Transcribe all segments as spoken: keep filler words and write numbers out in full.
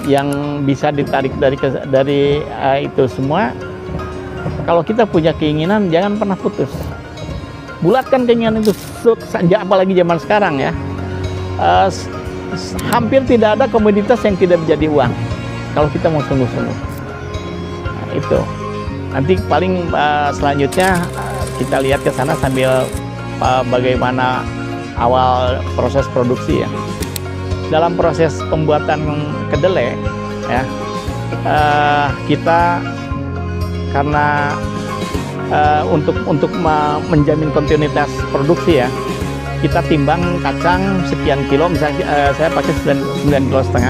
yang bisa ditarik dari dari uh, itu semua, kalau kita punya keinginan jangan pernah putus. Bulatkan keinginan itu, sejak apalagi zaman sekarang ya. Uh, hampir tidak ada komoditas yang tidak menjadi uang kalau kita mau sungguh-sungguh. Nah, itu. Nanti paling uh, selanjutnya uh, kita lihat ke sana sambil uh, bagaimana awal proses produksi ya. Dalam proses pembuatan kedelai ya, uh, kita karena uh, untuk untuk menjamin kontinuitas produksi ya, kita timbang kacang sekian kilo, misalnya uh, saya pakai sembilan kilo setengah.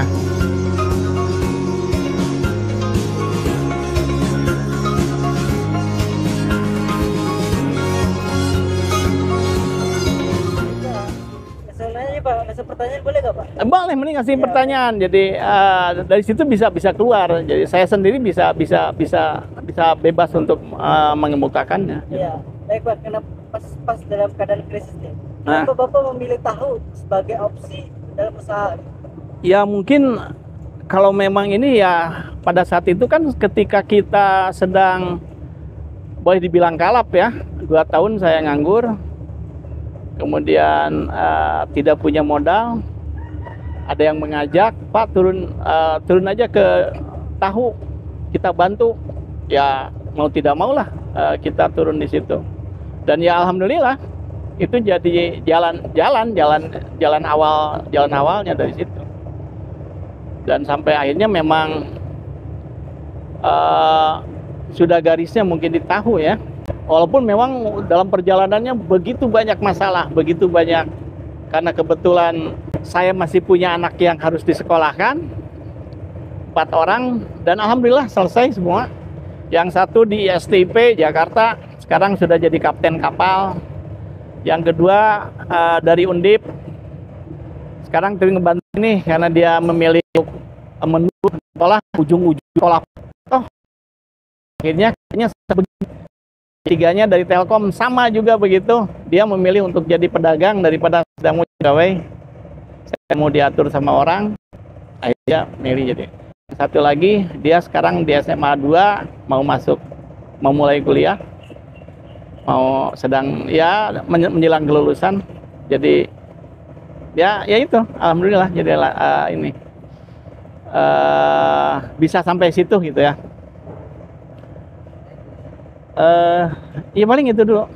Pertanyaan boleh nggak Pak? Boleh, mending ngasih ya, pertanyaan. Jadi uh, dari situ bisa bisa keluar. Jadi saya sendiri bisa bisa bisa bisa bebas untuk uh, mengemukakannya. Iya, baik Pak. Kenapa pas pas dalam keadaan krisis nih? Kenapa nah. Bapak memilih tahu sebagai opsi dalam usaha? Ya mungkin kalau memang ini ya pada saat itu kan ketika kita sedang boleh dibilang kalap ya, dua tahun saya nganggur. Kemudian uh, tidak punya modal, ada yang mengajak, Pak turun uh, turun aja ke tahu, kita bantu. Ya mau tidak mau lah uh, kita turun di situ. Dan ya alhamdulillah itu jadi jalan jalan jalan jalan awal jalan awalnya dari situ. Dan sampai akhirnya memang uh, sudah garisnya mungkin di tahu ya. Walaupun memang dalam perjalanannya begitu banyak masalah, begitu banyak. Karena kebetulan saya masih punya anak yang harus disekolahkan, empat orang, dan alhamdulillah selesai semua. Yang satu di S T I P Jakarta, sekarang sudah jadi kapten kapal. Yang kedua uh, dari Undip, sekarang terus ngebantu ini karena dia memilih menu sekolah ujung-ujung sekolah. Oh, akhirnya akhirnya begitu. Tiganya dari Telkom sama juga begitu, dia memilih untuk jadi pedagang daripada sedang mau pegawai, saya mau diatur sama orang, akhirnya milih jadi. Satu lagi dia sekarang di S M A dua mau masuk, mau mulai kuliah, mau sedang ya menjelang kelulusan, jadi ya ya itu alhamdulillah jadi uh, ini uh, bisa sampai situ gitu ya. Uh, ya paling itu dulu.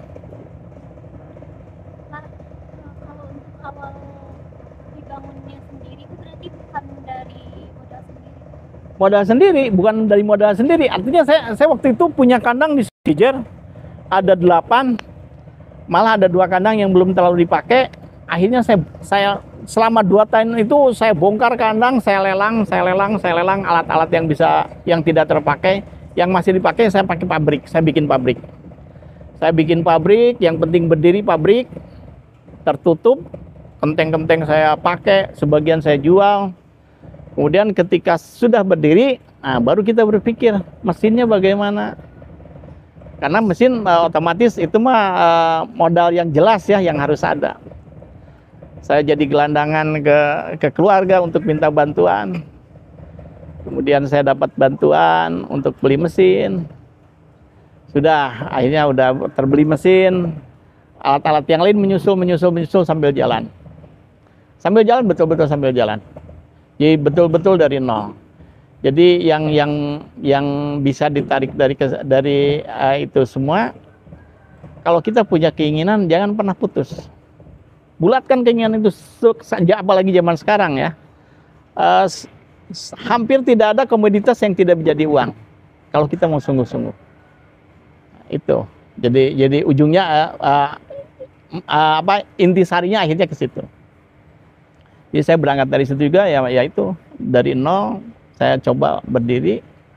Nah, kalau untuk awal dibangunnya sendiri itu berarti bukan dari modal sendiri? Modal sendiri, bukan dari modal sendiri. Artinya saya saya waktu itu punya kandang di Sijer, ada delapan, malah ada dua kandang yang belum terlalu dipakai. Akhirnya saya saya selama dua tahun itu saya bongkar kandang, saya lelang, saya lelang, saya lelang alat-alat yang bisa yang tidak terpakai. Yang masih dipakai saya pakai pabrik, saya bikin pabrik. Saya bikin pabrik, yang penting berdiri pabrik, tertutup, kenteng-kenteng saya pakai, sebagian saya jual. Kemudian ketika sudah berdiri, nah baru kita berpikir mesinnya bagaimana. Karena mesin uh, otomatis itu mah uh, modal yang jelas ya yang harus ada. Saya jadi gelandangan ke, ke keluarga untuk minta bantuan. Kemudian saya dapat bantuan untuk beli mesin. Sudah, akhirnya udah terbeli mesin. Alat-alat yang lain menyusul, menyusul, menyusul sambil jalan. Sambil jalan, betul-betul sambil jalan. Jadi betul-betul dari nol. Jadi yang yang yang bisa ditarik dari dari uh, itu semua, kalau kita punya keinginan jangan pernah putus. Bulatkan keinginan itu, sejak apalagi zaman sekarang ya. Uh, hampir tidak ada komoditas yang tidak menjadi uang kalau kita mau sungguh-sungguh. Itu jadi jadi ujungnya uh, uh, uh, apa intisarinya akhirnya ke situ. Jadi saya berangkat dari situ juga ya, yaitu dari nol saya coba berdiri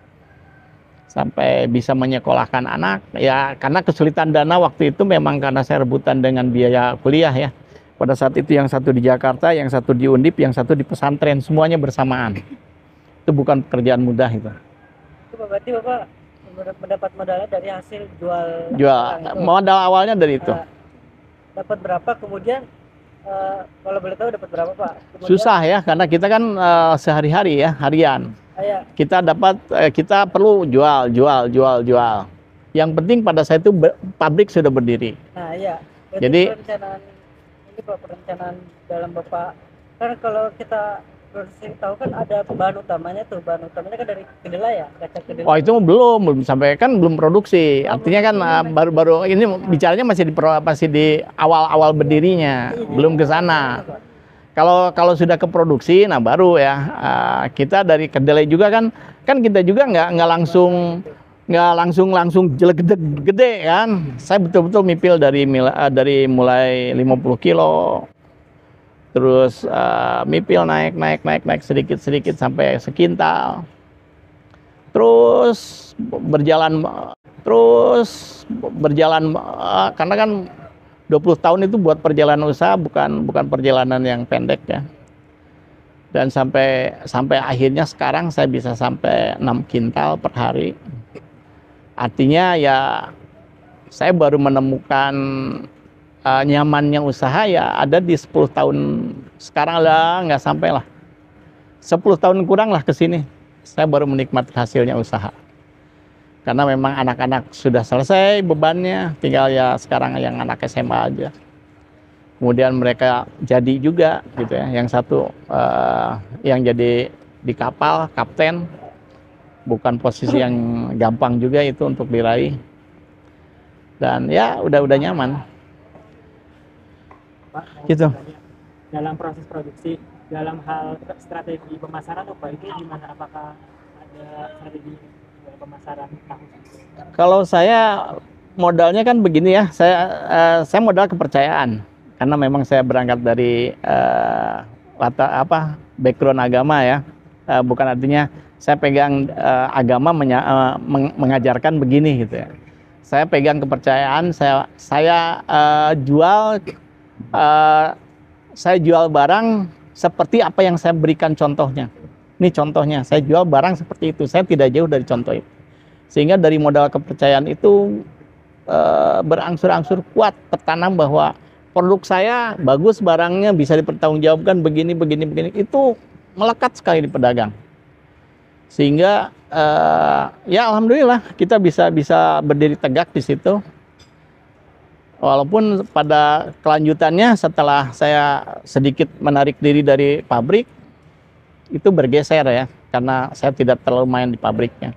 sampai bisa menyekolahkan anak ya, karena kesulitan dana waktu itu memang karena saya rebutan dengan biaya kuliah ya. Pada saat itu yang satu di Jakarta, yang satu di Undip, yang satu di pesantren, semuanya bersamaan. Itu bukan pekerjaan mudah itu. Itu berarti Bapak mendapat modalnya dari hasil jual. Jual. Modal awalnya dari itu. Uh, dapat berapa, kemudian eh, kalau boleh tahu dapat berapa Pak? Kemudian, Susah ya, karena kita kan eh, sehari-hari ya, harian. ah, ya. Kita dapat, eh, kita perlu jual, jual, jual, jual. Yang penting pada saat itu be- pabrik sudah berdiri. Nah iya. Berarti Jadi- perencanaan ini Pak, perencanaan dalam Bapak, kan kalau kita produksi tahu kan ada bahan utamanya tuh, bahan utamanya kan dari kedelai ya, kaca kedelai. Oh itu belum, belum sampai kan belum produksi. Artinya kan eh, baru-baru ini bicaranya masih di pro- masih di awal-awal berdirinya, belum ke sana. Kalau kalau sudah ke produksi, nah baru ya eh, kita dari kedelai juga kan, kan kita juga nggak nggak langsung nggak langsung langsung jelek gede, gede kan. Saya betul-betul mipil dari mil- eh, dari mulai lima puluh kilo, terus eh, mipil naik naik naik naik sedikit sedikit sampai sekintal. Terus berjalan terus berjalan eh, karena kan dua puluh tahun itu buat perjalanan usaha bukan bukan perjalanan yang pendek ya. Dan sampai sampai akhirnya sekarang saya bisa sampai enam kintal per hari. Artinya ya saya baru menemukan uh, nyamannya usaha ya ada di sepuluh tahun sekarang lah, nggak sampai lah. sepuluh tahun kurang lah ke sini. Saya baru menikmati hasilnya usaha. Karena memang anak-anak sudah selesai bebannya, tinggal ya sekarang yang anak S M A aja. Kemudian mereka jadi juga gitu ya. Yang satu uh, yang jadi di kapal, kapten, bukan posisi yang gampang juga itu untuk diraih. Dan ya udah-udah nyaman. Pak, mau Gitu. bertanya, dalam proses produksi, dalam hal strategi pemasaran apa itu gimana? Apakah ada strategi dalam pemasaran tahu? Kalau saya modalnya kan begini ya, saya eh, saya modal kepercayaan karena memang saya berangkat dari eh, latar apa background agama ya, Eh, bukan artinya saya pegang eh, agama menya, eh, meng- mengajarkan begini gitu ya. Saya pegang kepercayaan, saya saya eh, jual eh, saya jual barang seperti apa yang saya berikan contohnya. Ini contohnya, saya jual barang seperti itu, saya tidak jauh dari contoh itu. Sehingga dari modal kepercayaan itu eh, berangsur-angsur kuat tertanam bahwa produk saya bagus, barangnya bisa dipertanggungjawabkan begini, begini, begini. Itu melekat sekali di pedagang. Sehingga eh, ya alhamdulillah kita bisa bisa berdiri tegak di situ. Walaupun pada kelanjutannya setelah saya sedikit menarik diri dari pabrik, itu bergeser ya, karena saya tidak terlalu main di pabriknya.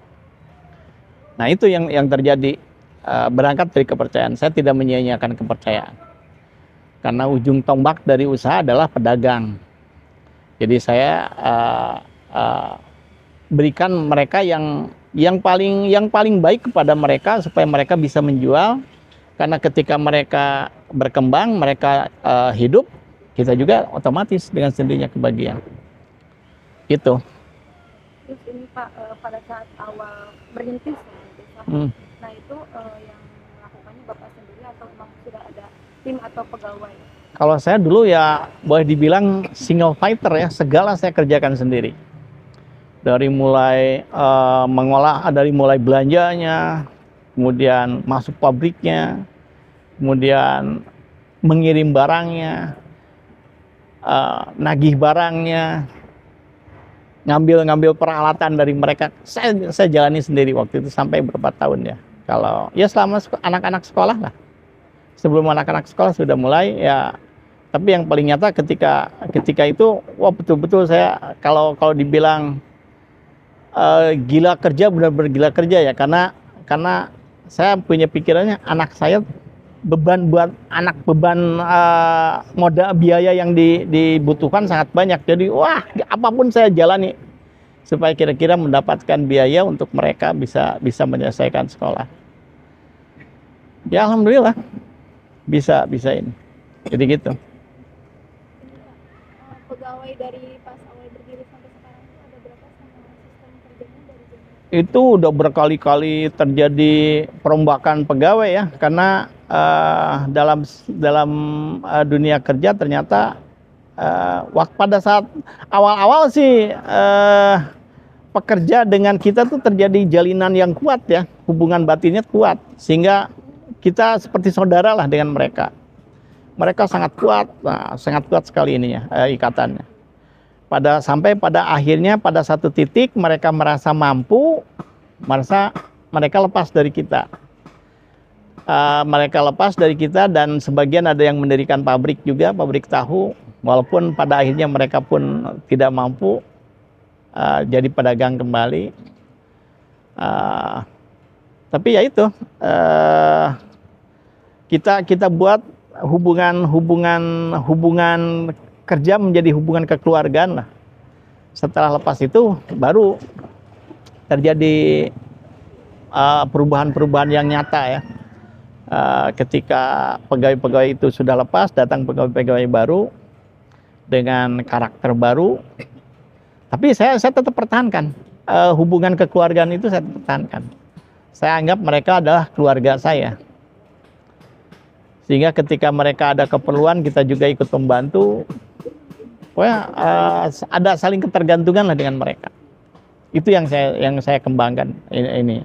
Nah itu yang yang terjadi, eh, berangkat dari kepercayaan. Saya tidak menyia-nyiakan kepercayaan. Karena ujung tombak dari usaha adalah pedagang. Jadi saya uh, uh, berikan mereka yang yang paling yang paling baik kepada mereka supaya mereka bisa menjual. Karena ketika mereka berkembang, mereka uh, hidup, kita juga otomatis dengan sendirinya kebagian. Itu. Terus ini Pak, eh, pada saat awal merintis ya, desa, Hmm. nah itu eh, yang melakukannya Bapak sendiri atau memang sudah ada tim atau pegawai? Kalau saya dulu ya boleh dibilang single fighter ya, segala saya kerjakan sendiri. Dari mulai eh, mengolah, dari mulai belanjanya, kemudian masuk pabriknya, kemudian mengirim barangnya, eh, nagih barangnya, ngambil-ngambil peralatan dari mereka. Saya saya jalani sendiri waktu itu sampai berapa tahun ya. Kalau ya selama sek- anak-anak sekolah lah. Sebelum anak-anak sekolah sudah mulai ya, tapi yang paling nyata ketika ketika itu wah betul-betul saya kalau kalau dibilang eh, gila kerja, benar-benar gila kerja ya, karena karena saya punya pikirannya anak saya beban buat anak, beban eh, modal biaya yang di- dibutuhkan sangat banyak. Jadi wah apapun saya jalani supaya kira-kira mendapatkan biaya untuk mereka bisa bisa menyelesaikan sekolah. Ya alhamdulillah bisa bisa ini. Jadi gitu. Ini Pak, eh, pegawai dari pas awal berdiri sampai sekarang itu ada berapa sama sistem kerjanya dari jam? Itu udah berkali-kali terjadi perombakan pegawai ya, karena eh, dalam dalam eh, dunia kerja ternyata eh, waktu pada saat awal-awal sih eh, pekerja dengan kita tuh terjadi jalinan yang kuat ya, hubungan batinnya kuat, sehingga kita seperti saudara lah dengan mereka. mereka sangat kuat, nah, sangat kuat sekali ininya, eh, ikatannya. Pada sampai pada akhirnya pada satu titik mereka merasa mampu, merasa mereka lepas dari kita. Uh, mereka lepas dari kita dan sebagian ada yang mendirikan pabrik juga, pabrik tahu, walaupun pada akhirnya mereka pun tidak mampu uh, jadi pedagang kembali. Uh, tapi ya itu. Uh, kita kita buat hubungan hubungan hubungan kerja menjadi hubungan kekeluargaan lah. Setelah lepas itu baru terjadi perubahan-perubahan uh, yang nyata ya. Uh, ketika pegawai-pegawai itu sudah lepas, datang pegawai-pegawai baru dengan karakter baru. Tapi saya saya tetap pertahankan uh, hubungan kekeluargaan itu, saya pertahankan. Saya anggap mereka adalah keluarga saya. Sehingga ketika mereka ada keperluan, kita juga ikut membantu. Pokoknya uh, ada saling ketergantungan lah dengan mereka. Itu yang saya yang saya kembangkan ini. ini.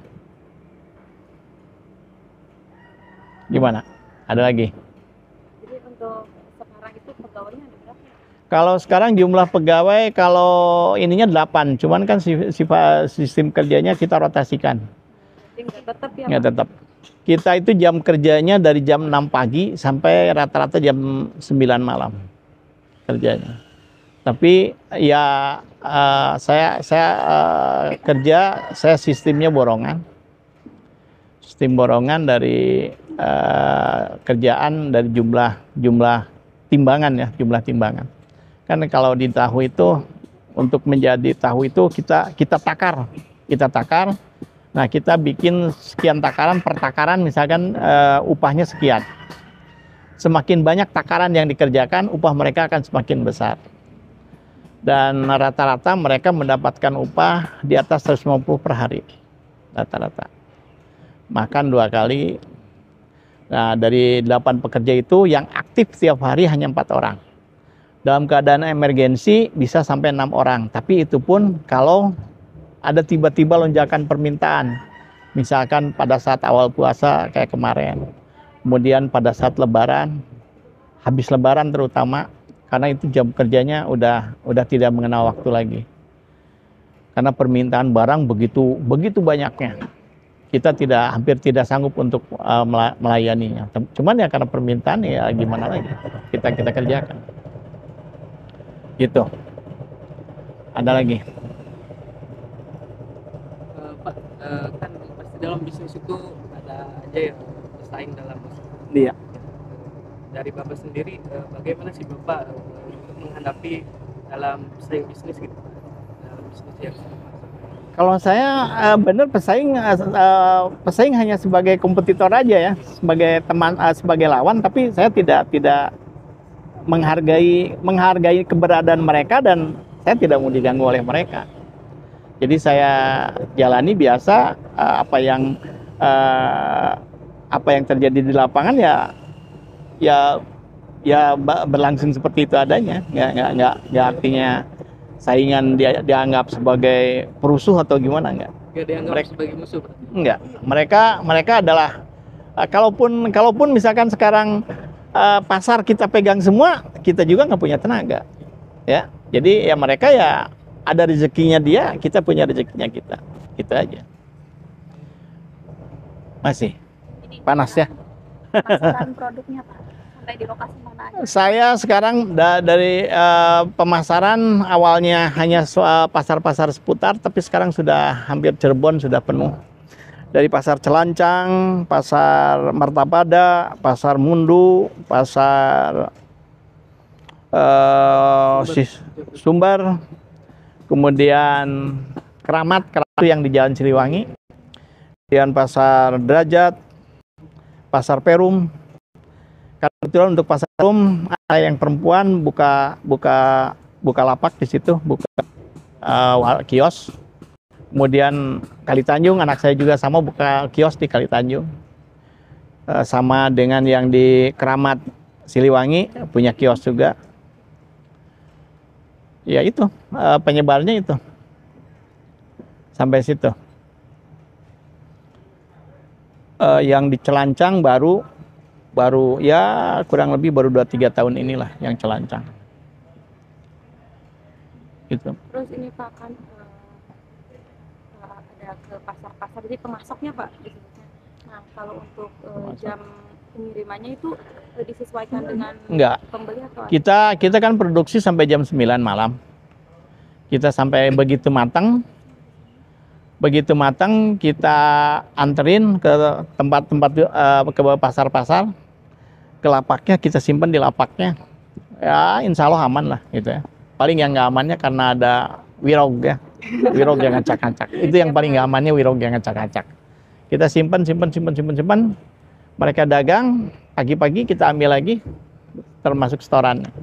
Gimana? Ada lagi? Jadi untuk sekarang itu pegawainya ada berapa? Kalau sekarang jumlah pegawai, kalau ininya delapan. Cuman kan sifat sistem kerjanya kita rotasikan. Jadi nggak tetap ya? Nggak tetap. Kita itu jam kerjanya dari jam enam pagi sampai rata-rata jam sembilan malam kerjanya. Tapi ya uh, saya saya uh, kerja, saya sistemnya borongan. Sistem borongan dari uh, kerjaan dari jumlah jumlah timbangan ya, jumlah timbangan. Kan kalau di tahu itu untuk menjadi tahu itu kita kita takar, kita takar. Nah, kita bikin sekian takaran, per takaran misalkan uh, upahnya sekian. Semakin banyak takaran yang dikerjakan, upah mereka akan semakin besar. Dan rata-rata mereka mendapatkan upah di atas seratus lima puluh per hari. Rata-rata. Makan dua kali. Nah, dari delapan pekerja itu yang aktif setiap hari hanya empat orang. Dalam keadaan emergensi bisa sampai enam orang. Tapi itu pun kalau ada tiba-tiba lonjakan permintaan, misalkan pada saat awal puasa kayak kemarin, kemudian pada saat lebaran, habis lebaran terutama, karena itu jam kerjanya udah udah tidak mengenal waktu lagi, karena permintaan barang begitu begitu banyaknya, kita tidak hampir tidak sanggup untuk uh, melayaninya. Cuman ya karena permintaan ya gimana lagi, kita kita kerjakan, gitu. Ada lagi? Pak, uh, kan pasti dalam bisnis itu ada aja yang bersaing dalam bisnis. Iya. Dari Bapak sendiri, uh, bagaimana sih Bapak uh, untuk menghadapi dalam bersaing bisnis gitu? Dalam bisnis yang kalau saya uh, benar pesaing uh, pesaing hanya sebagai kompetitor aja ya, sebagai teman, uh, sebagai lawan, tapi saya tidak tidak menghargai menghargai keberadaan mereka dan saya tidak mau diganggu oleh mereka. Jadi saya jalani biasa uh, apa yang uh, apa yang terjadi di lapangan ya ya ya berlangsung seperti itu adanya. Nggak nggak nggak, nggak artinya saingan dia dianggap sebagai perusuh atau gimana, nggak. Nggak dianggap mereka, sebagai musuh. Enggak. Mereka mereka adalah uh, kalaupun kalaupun misalkan sekarang uh, pasar kita pegang semua, kita juga nggak punya tenaga, ya. Jadi ya mereka ya ada rezekinya dia, kita punya rezekinya kita. Gitu aja. Masih panas ya. Pasaran produknya Pak, sampai di lokasi mana aja? Saya sekarang da dari uh, pemasaran awalnya hanya pasar-pasar seputar, tapi sekarang sudah hampir Cirebon sudah penuh. Dari pasar Celancang, pasar Martapada, pasar Mundu, pasar uh, Sumber, kemudian Keramat, Keramat yang di Jalan Siliwangi, kemudian pasar Derajat, pasar Perum. Karena kebetulan untuk pasar Perum ada yang perempuan buka buka buka lapak di situ, buka uh, kios. Kemudian Kali Tanjung, anak saya juga sama buka kios di Kali Tanjung. Uh, sama dengan yang di Keramat Siliwangi punya kios juga. Ya itu uh, penyebarnya itu sampai situ. Uh, yang di Celancang baru baru ya kurang lebih baru dua tiga tahun inilah yang celancang. Gitu. Terus ini Pak kan eh, eh, ada ke pasar-pasar, jadi pemasoknya Pak disebutnya. Nah kalau untuk eh, jam pengirimannya itu eh, disesuaikan dengan Enggak. pembeli atau ada? Kita kita kan produksi sampai jam sembilan malam. Kita sampai begitu matang. Begitu matang kita anterin ke tempat-tempat uh, ke pasar-pasar. Ke lapaknya kita simpan di lapaknya. Ya insya Allah aman lah gitu ya. Paling yang nggak amannya karena ada wirog ya. Wirog yang ngacak-ngacak. Itu yang paling nggak amannya, wirog yang ngacak-ngacak. Kita simpan, simpan, simpan, simpan, simpan. Mereka dagang, pagi-pagi kita ambil lagi, termasuk setoran. Untuk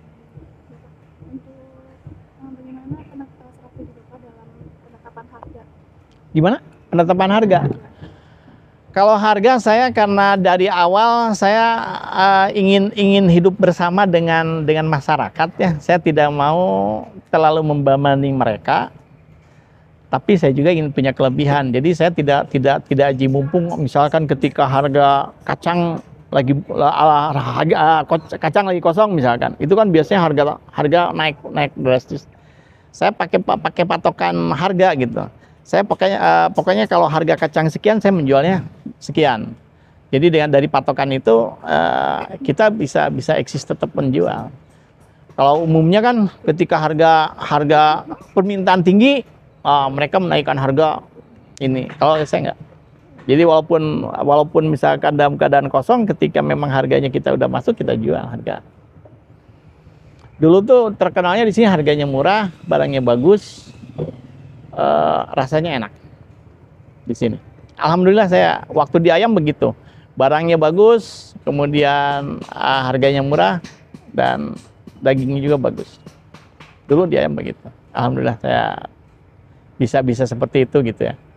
eh, bagaimana penetapan strategi Bapak dalam penetapan harga? Gimana? Penetapan harga? Kalau harga saya karena dari awal saya uh, ingin ingin hidup bersama dengan dengan masyarakat ya. Saya tidak mau terlalu membebani mereka. Tapi saya juga ingin punya kelebihan. Jadi saya tidak tidak tidak aji mumpung misalkan ketika harga kacang lagi harga kacang lagi kosong misalkan. Itu kan biasanya harga harga naik naik drastis. Saya pakai pakai patokan harga gitu. Saya pokoknya uh, pokoknya kalau harga kacang sekian saya menjualnya sekian. Jadi dengan dari patokan itu uh, kita bisa bisa eksis tetap menjual. Kalau umumnya kan ketika harga harga permintaan tinggi, uh, mereka menaikkan harga ini. Kalau saya enggak. Jadi walaupun walaupun misalkan dalam keadaan kosong, ketika memang harganya kita udah masuk kita jual harga. Dulu tuh terkenalnya di sini harganya murah, barangnya bagus. Uh, rasanya enak di sini. Alhamdulillah saya waktu di ayam begitu, barangnya bagus, kemudian uh, harganya murah dan dagingnya juga bagus. Dulu di ayam begitu. Alhamdulillah saya bisa bisa seperti itu gitu ya.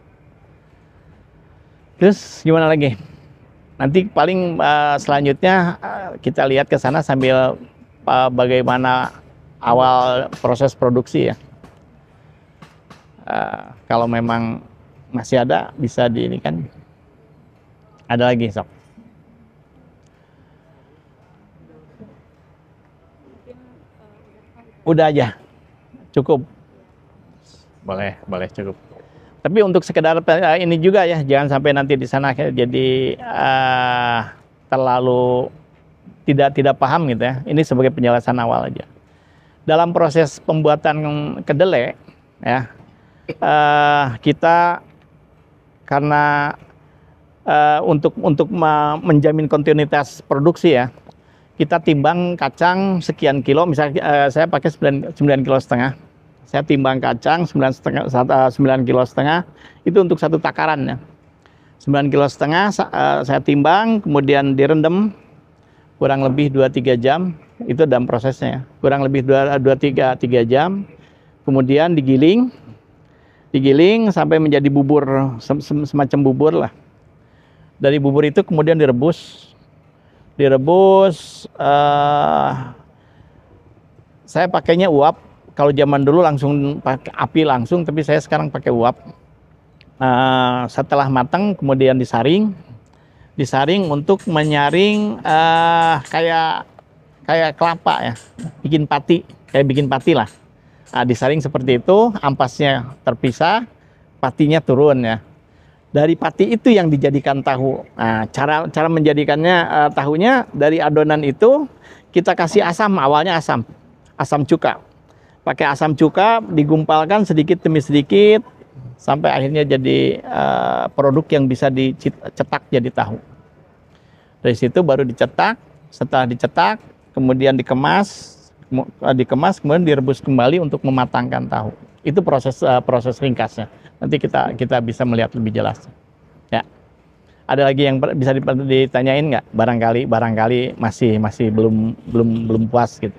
Terus gimana lagi? Nanti paling uh, selanjutnya uh, kita lihat ke sana sambil uh, bagaimana awal proses produksi ya. Uh, kalau memang masih ada bisa di ini kan ada lagi sok. Udah aja cukup, boleh boleh cukup. Tapi untuk sekedar uh, ini juga ya, jangan sampai nanti di sana jadi uh, terlalu tidak tidak paham gitu ya. Ini sebagai penjelasan awal aja. Dalam proses pembuatan kedelai ya. Uh, kita karena uh, untuk untuk menjamin kontinuitas produksi ya, kita timbang kacang sekian kilo, misalnya uh, saya pakai sembilan kilo setengah, saya timbang kacang sembilan setengah sembilan kilo setengah itu untuk satu takaran ya, sembilan kilo setengah uh, saya timbang, kemudian direndam kurang lebih dua tiga jam, itu dalam prosesnya kurang lebih dua tiga jam, kemudian digiling digiling sampai menjadi bubur, semacam bubur lah. Dari bubur itu kemudian direbus direbus uh, saya pakainya uap. Kalau zaman dulu langsung pakai api langsung, tapi saya sekarang pakai uap. Uh, setelah matang kemudian disaring disaring untuk menyaring uh, kayak kayak kelapa ya, bikin pati, kayak bikin pati lah. Nah, disaring seperti itu, ampasnya terpisah, patinya turun ya. Dari pati itu yang dijadikan tahu. Nah, cara cara menjadikannya uh, tahunya dari adonan itu kita kasih asam, awalnya asam, asam cuka. Pakai asam cuka, digumpalkan sedikit demi sedikit sampai akhirnya jadi uh, produk yang bisa dicetak jadi tahu. Dari situ baru dicetak, setelah dicetak kemudian dikemas. dikemas kemudian direbus kembali untuk mematangkan tahu. Itu proses uh, proses ringkasnya. Nanti kita kita bisa melihat lebih jelas. Ya. Ada lagi yang bisa ditanyain nggak? Barangkali barangkali masih masih belum belum belum puas gitu.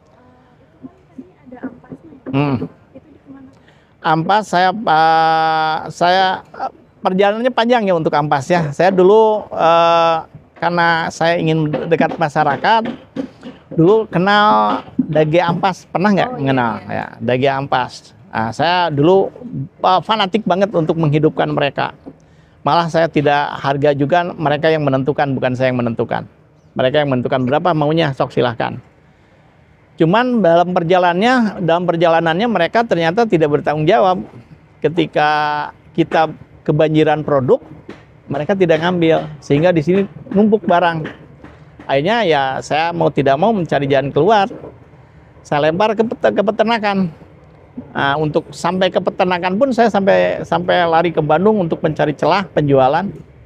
Ada ampasnya. Hmm. Itu di kemana? Ampas saya uh, saya uh, perjalanannya panjang ya untuk ampas ya. Saya dulu uh, karena saya ingin dekat masyarakat, dulu kenal dage ampas, pernah nggak Oh, mengenal iya, iya. ya dage ampas? Nah, saya dulu uh, fanatik banget untuk menghidupkan mereka. Malah saya tidak harga juga, mereka yang menentukan, bukan saya yang menentukan. Mereka yang menentukan berapa maunya, sok silahkan. Cuman dalam perjalanannya, dalam perjalanannya mereka ternyata tidak bertanggung jawab. Ketika kita kebanjiran produk, mereka tidak ngambil, sehingga di sini numpuk barang. Akhirnya ya saya mau tidak mau mencari jalan keluar. Saya lempar ke, pet ke peternakan. Nah, untuk sampai ke peternakan pun saya sampai sampai lari ke Bandung untuk mencari celah penjualan.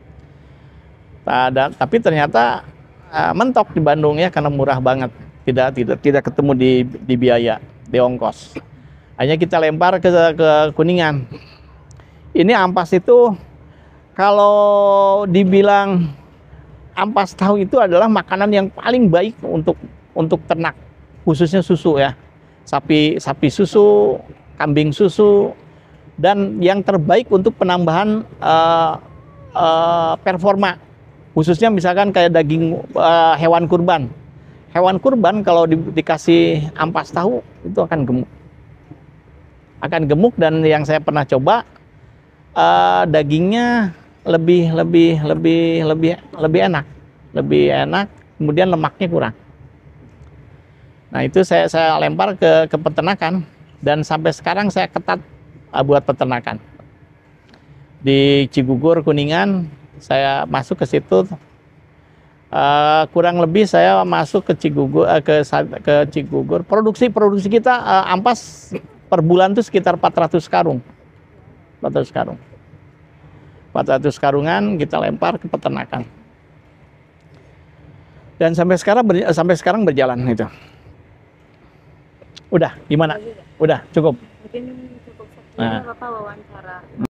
Ada, tapi ternyata uh, mentok di Bandung ya karena murah banget, tidak tidak tidak ketemu di di biaya, di ongkos. Hanya kita lempar ke ke Kuningan. Ini ampas itu kalau dibilang ampas tahu itu adalah makanan yang paling baik untuk untuk ternak, khususnya susu ya. Sapi sapi susu, kambing susu, dan yang terbaik untuk penambahan uh, uh, performa, khususnya misalkan kayak daging uh, hewan kurban. Hewan kurban kalau di, dikasih ampas tahu itu akan gemuk, akan gemuk dan yang saya pernah coba uh, dagingnya lebih lebih lebih lebih lebih enak, lebih enak, kemudian lemaknya kurang. Nah itu saya saya lempar ke ke peternakan dan sampai sekarang saya ketat uh, buat peternakan. Di Cigugur Kuningan saya masuk ke situ, uh, kurang lebih saya masuk ke Cigugur uh, ke ke Cigugur. Produksi produksi kita uh, ampas per bulan itu sekitar empat ratus karung. empat ratus karung. empat ratus karungan kita lempar ke peternakan. Dan sampai sekarang ber, sampai sekarang berjalan itu. Udah, gimana? Udah, cukup. Mungkin cukup sekian Nah. Bapak wawancara.